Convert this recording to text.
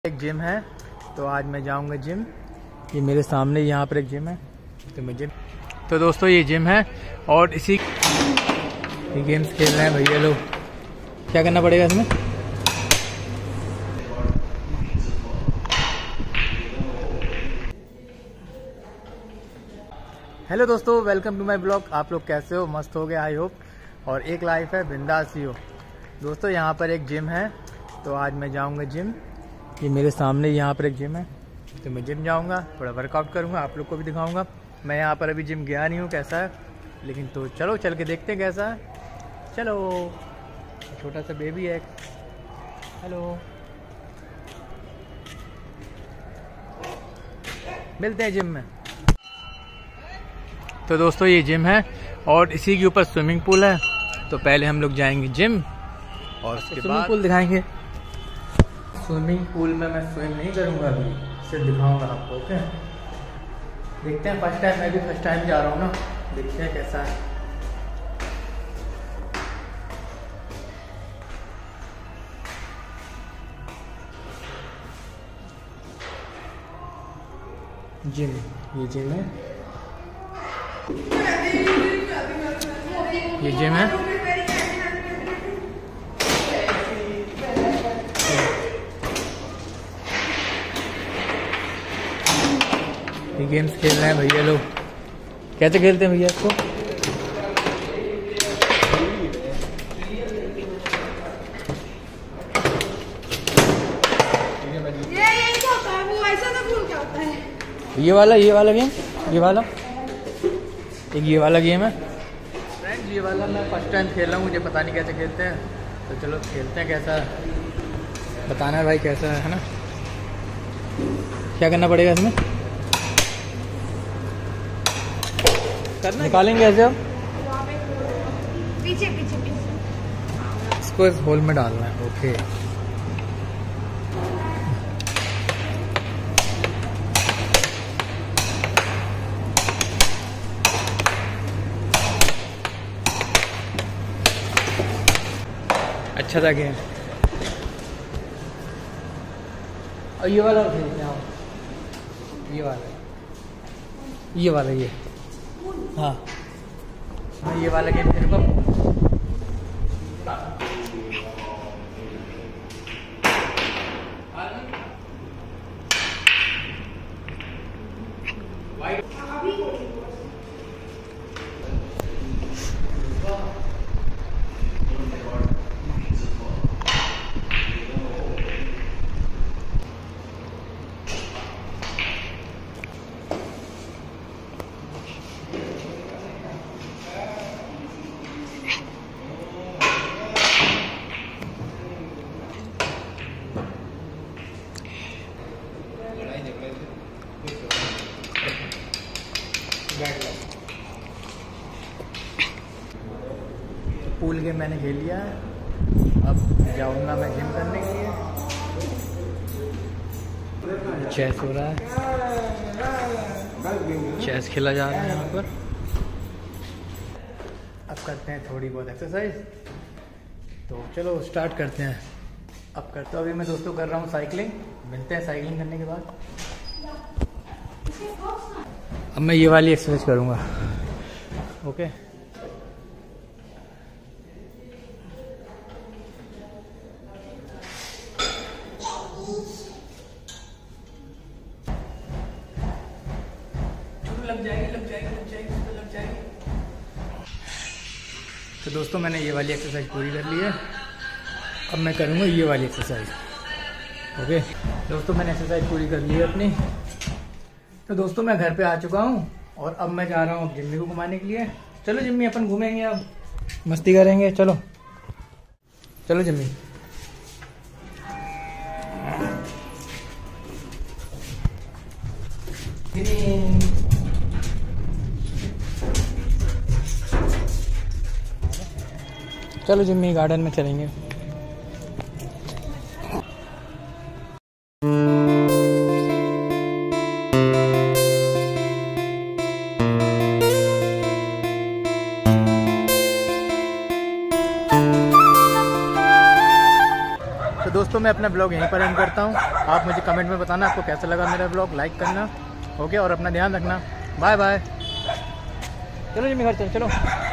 एक जिम है तो आज मैं जाऊंगा जिम। ये मेरे सामने यहाँ पर एक जिम है तो मैं जिम। तो दोस्तों ये जिम है और इसी ये गेम्स खेल रहे हैं भैया लोग। क्या करना पड़ेगा इसमें? हेलो दोस्तों, वेलकम टू माय ब्लॉग। आप लोग कैसे हो? मस्त हो गए आई होप। और एक लाइफ है, बिंदास ही हो। दोस्तों यहाँ पर एक जिम है तो आज मैं जाऊँगा जिम। ये मेरे सामने यहाँ पर एक जिम है तो मैं जिम जाऊँगा, थोड़ा वर्कआउट करूँगा, आप लोग को भी दिखाऊँगा। मैं यहाँ पर अभी जिम गया नहीं हूँ कैसा है, लेकिन तो चलो चल के देखते हैं कैसा है। चलो, छोटा सा बेबी है। हेलो, मिलते हैं जिम में। तो दोस्तों ये जिम है और इसी के ऊपर स्विमिंग पूल है। तो पहले हम लोग जाएंगे जिम और उसके बाद पूल दिखाएंगे। स्विमिंग पूल में मैं स्विम नहीं करूँगा, अभी सिर्फ दिखाऊंगा आपको। ओके, देखते हैं। फर्स्ट टाइम, मैं भी फर्स्ट टाइम जा रहा हूँ ना, देखते हैं कैसा है। जिम, ये जिम है, ये जिम है। ये गेम्स खेल रहे हैं भैया लोग। कैसे खेलते हैं भैया इसको? ये वाला गेम, ये वाला गेम है फ्रेंड्स। ये वाला मैं फर्स्ट टाइम खेल रहा हूँ, मुझे पता नहीं कैसे खेलते हैं। तो चलो खेलते हैं। कैसा बताना है भाई, कैसा है ना? क्या करना पड़ेगा इसमें? निकालेंगे ऐसे अब पीछे इसको इस होल में डालना है। ओके, अच्छा था गेम। और ये वाला खेलते हैं, ये वाला हाँ, ये वाला गेम खेल को। पूल गेम मैंने खेल लिया है, अब जाऊंगा मैं जिम करने के लिए। चेस हो रहा है, चेस खेला जा रहा है यहाँ पर। अब करते हैं थोड़ी बहुत एक्सरसाइज। तो चलो स्टार्ट करते हैं। अब करते अभी मैं दोस्तों कर रहा हूँ साइकिलिंग। मिलते हैं साइकिलिंग करने के बाद। अब मैं ये वाली एक्सरसाइज करूँगा। ओके, लग जाएगी। तो दोस्तों मैंने ये वाली एक्सरसाइज पूरी कर ली है। अब मैं करूँगा ये वाली एक्सरसाइज। ओके दोस्तों, मैंने एक्सरसाइज पूरी कर ली है अपनी। तो दोस्तों मैं घर पे आ चुका हूँ और अब मैं जा रहा हूँ जिम्मी को घुमाने के लिए। चलो जिम्मी, अपन घूमेंगे, अब मस्ती करेंगे। चलो चलो जिम्मी। चलो जिम्मी, गार्डन में चलेंगे। दोस्तों मैं मैं अपना ब्लॉग यहीं पर एंड करता हूँ। आप मुझे कमेंट में बताना आपको कैसा लगा मेरा ब्लॉग, लाइक करना। ओके, और अपना ध्यान रखना। Bye bye. चलो जिम्मी घर चलो।